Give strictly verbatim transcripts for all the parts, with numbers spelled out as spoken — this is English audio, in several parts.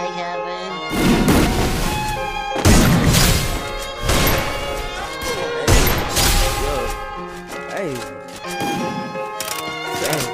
Hi, Kevin. Hey. Hey.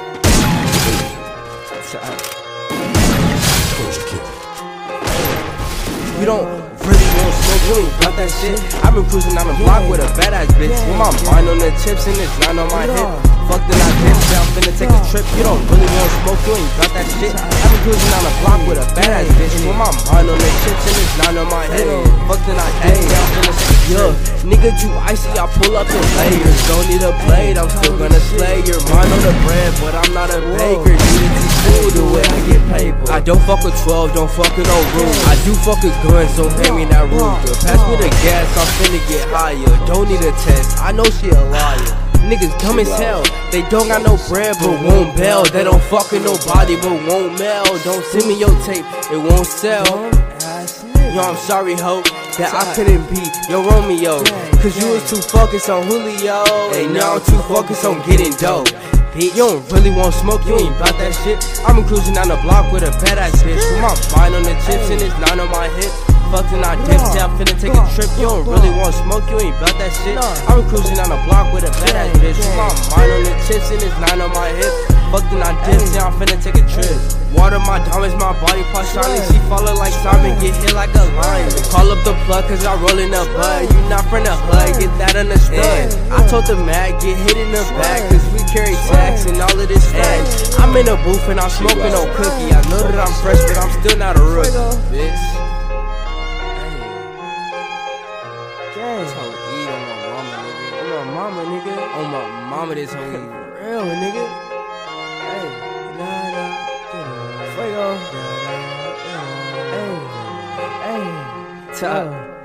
You don't really want smoke, you ain't got that shit. I've been cruising down the block with a badass bitch, with my mind on the chips and it's not on my hip. Fuck the night bitch, I'm finna take a trip. You don't really want smoke, you ain't got that shit. I've been cruising down the block with a badass bitch, with my mind on the chips and it's not on my hip. Fuck the night bitch, I'm finna take a trip. Nigga, you icy, I pull up in layers. Don't need a blade, I'm still gonna slay your mind on the bread, but I'm not a baker. You need to cool the way I get paper. I don't fuck with twelve, don't fuck with no rules. I do fuck with guns, so pay me that Ruger. Pass me the gas, I'm finna get higher. Don't need a test, I know she a liar. Niggas dumb as hell, they don't got no bread but won't bail. They don't fuck with nobody but won't mail. Don't send me your tape, it won't sell. Yo, I'm sorry, ho, that I couldn't be your Romeo, cause you was too focused on Julio, and now I'm too focused on getting dope. Bitch, you don't really want smoke, you ain't bout that shit. I've been cruising down the block with a badass bitch, with my mind on the chips and it's not on my hip. Fucking I dip, say I'm finna take a trip. You don't really want smoke, you ain't bout that shit. I've been cruising down the block with a badass bitch, with my mind on the chips and it's not on my hip. Fucking I dip, say I'm finna take a trip. Water my diamonds, my body part shiny. She follow like Simon, get hit like a lion. Call up the plug cause I roll in the bud. You not from the hood, get that understood. I told the mag, get hit in the back, cause we carry tax and all of this facts. I'm in the booth and I'm smoking on cookie. I know that I'm fresh, but I'm still not a rookie, bitch. This hoe eat on my mama, nigga. On my mama, nigga. On my mama, this hoe eat real, nigga. Hey, nah, nah. Fuego. Hey, hey, top.